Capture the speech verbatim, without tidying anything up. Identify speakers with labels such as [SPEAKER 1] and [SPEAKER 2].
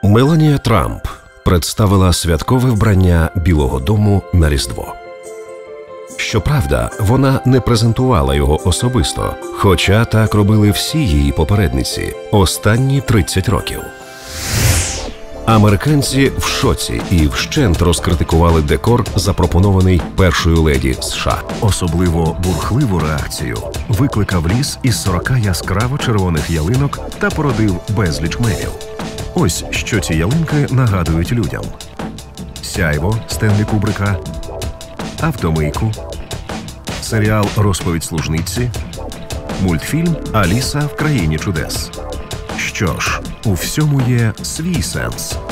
[SPEAKER 1] Меланія Трамп представила святкове вбрання Білого дому на Різдво. Щоправда, вона не презентувала його особисто, хоча так робили всі її попередниці останні тридцять років. Американці в шоці і вщент розкритикували декор, запропонований першою леді США. Особливо бурхливу реакцію викликав ліс із сорока яскраво червоних ялинок та породив безліч мемів. Ось що ці ялинки нагадують людям: «Сяйво» Стенлі Кубрика, «Автомийку», серіал «Розповідь служниці», мультфільм «Аліса в країні чудес». Що ж, у всьому є свій сенс.